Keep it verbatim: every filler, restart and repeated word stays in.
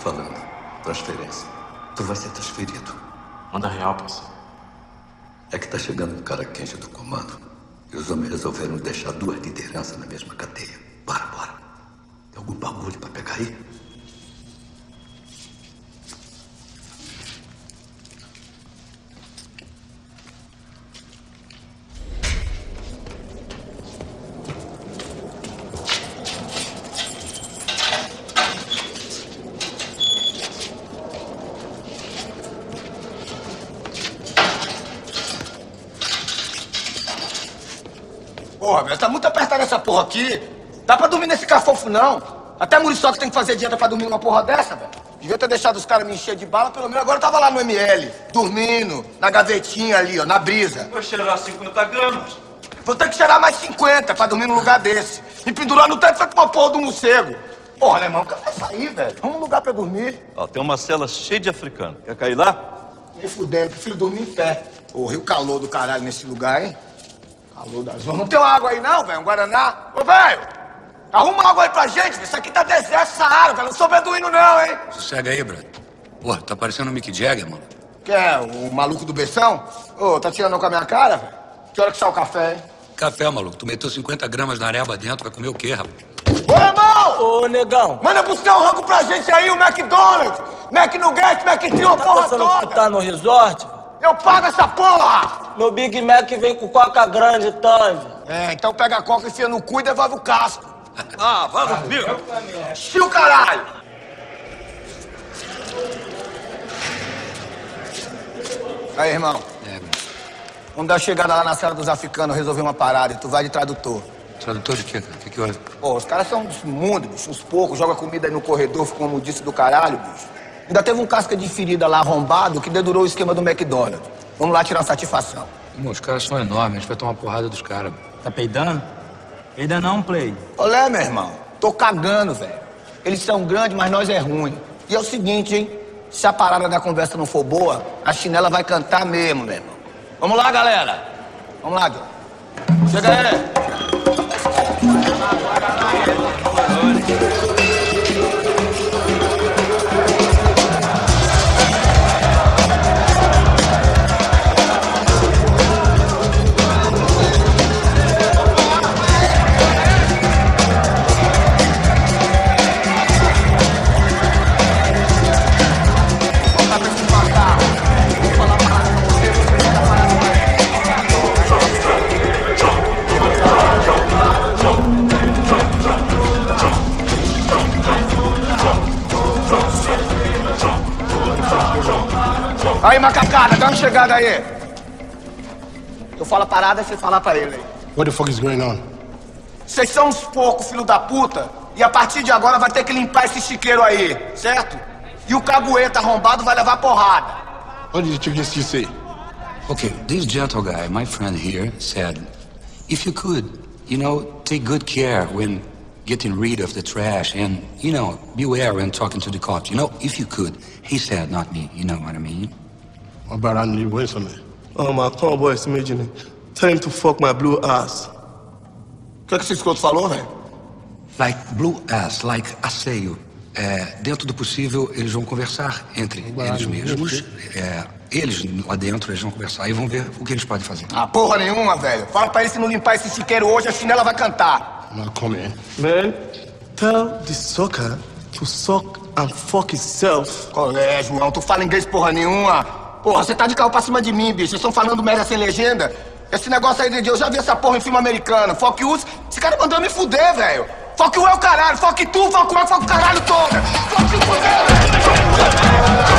falando. Transferência. Tu vai ser transferido. Manda real, parceiro. É que tá chegando um cara quente do comando. E os homens resolveram deixar duas lideranças na mesma cadeia. Bora, bora. Tem algum bagulho pra pegar aí? Porra, velho, tá muito apertada essa porra aqui. Dá pra dormir nesse cafofo, não. Até Muriçoca tem que fazer dieta pra dormir numa porra dessa, velho. Devia ter deixado os caras me encher de bala, pelo menos agora eu tava lá no M L, dormindo, na gavetinha ali, ó, na brisa. Vou cheirar cinquenta gramas. Vou ter que cheirar mais cinquenta pra dormir num lugar desse. Me pendurar no teto feito uma porra do morcego. Porra, alemão, que vai sair, velho. Vamos num lugar pra dormir. Ó, tem uma cela cheia de africano. Quer cair lá? Nem fudendo, prefiro dormir em pé. Porra, e o calor do caralho nesse lugar, hein? Calor da zona. Não tem uma água aí não, velho? Um Guaraná? Ô, velho! Arruma água aí pra gente, velho. Isso aqui tá deserto, Saara, velho. Não sou beduíno não, hein? Sossega aí, brother. Porra, tá parecendo o Mick Jagger, mano. Que é? O maluco do Bessão? Ô, tá tirando com a minha cara, velho? Que hora que sai o café, hein? Café, maluco. Tu meteu cinquenta gramas na areba dentro, vai comer o quê, rapaz? Ô, irmão! Ô, negão. Manda buscar um rango pra gente aí, o McDonald's! McNuggets, McTrio, a Tá porra pensando toda! que tá no resort? Eu pago essa porra! Meu Big Mac vem com coca grande, Tange. É, então pega a coca, enfia no cu e devolve o casco. Ah, vamos comigo. Tio, caralho! Aí, irmão. É, bro. Vamos dar uma chegada lá na sala dos africanos, resolver uma parada e tu vai de tradutor. Tradutor de quê, cara? O que que houve? Pô, os caras são dos mundos, bicho. Uns poucos, joga comida aí no corredor, fica uma mudice do caralho, bicho. Ainda teve um casca de ferida lá arrombado que dedurou o esquema do McDonald's. Vamos lá tirar satisfação. Irmão, os caras são enormes, a gente vai tomar uma porrada dos caras. Tá peidando? Peida não, Play. Olé, meu irmão. Tô cagando, velho. Eles são grandes, mas nós é ruim. E é o seguinte, hein? Se a parada da conversa não for boa, a chinela vai cantar mesmo, meu irmão. Vamos lá, galera. Vamos lá, John. Chega aí. Aí, macacada, dá uma chegada aí. Eu falo a parada e você fala pra ele aí. What the fuck is going on? Vocês são uns poucos, filho da puta, e a partir de agora vai ter que limpar esse chiqueiro aí, certo? E o cagueta arrombado vai levar porrada. What did you just you say? Okay, this gentle guy, my friend here, said, if you could, you know, take good care when getting rid of the trash and, you know, beware when talking to the cops. You know, if you could. He said, not me. You know what I mean? What about Andy Wilson, man? Oh, my comboy esse imagine. Tell him to fuck my blue ass. O que é que esse escroto falou, velho? Like blue ass, like asseio. É, dentro do possível, eles vão conversar entre eles mesmos. É, eles lá dentro, eles vão conversar e vão ver o que eles podem fazer. Ah, porra nenhuma, velho. Fala pra ele se não limpar esse chiqueiro hoje, a chinela vai cantar. Now come in. Man, tell the sucker to suck and fuck himself. Qual é, João? Tu fala inglês porra nenhuma. Porra, você tá de carro pra cima de mim, bicho. Vocês estão falando merda sem legenda. Esse negócio aí de eu já vi essa porra em filme americano. Fuck you, esse cara mandou me fuder, velho. Fuck you é o caralho. Fuck tu, fuck you, fuck o caralho todo. Fuck you, fuder.